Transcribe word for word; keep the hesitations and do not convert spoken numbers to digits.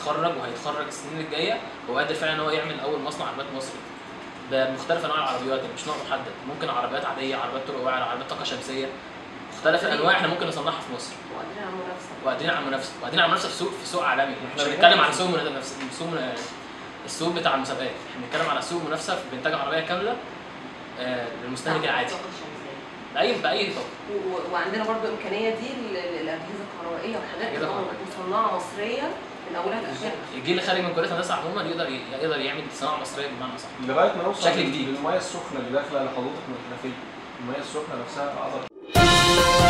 اتخرج وهيتخرج السنين الجايه هو قادر فعلا ان هو يعمل اول مصنع عربيات مصري بمختلف انواع العربيات، مش نوع محدد، ممكن عربيات عاديه، عربيات طرق واعره، عربيات طاقه شمسيه، مختلف الانواع احنا ممكن نصنعها في مصر. وقادرين على المنافسه. وقادرين على المنافسه، وقادرين على المنافسه في سوق في سوق عالمي، احنا مش بنتكلم على سوق منافسه، سوق السوق بتاع المسابقات، احنا بنتكلم على سوق منافسه في بانتاج عربيه كامله للمستهلك العادي. باي باي طاقه. وعندنا برضو الامكانيه دي للاجهزه الكهربائيه وحاجات مصنعه مصريه من اولها لاخرها. الجيل اللي خارج من كليه هندسه عموما يقدر يقدر يعمل صناعه مصريه بمعنى اصح. لغايه ما نوصل شكل جديد للميه السخنه اللي داخله لحضرتك من الحنفيه، الميه السخنه نفسها اقدر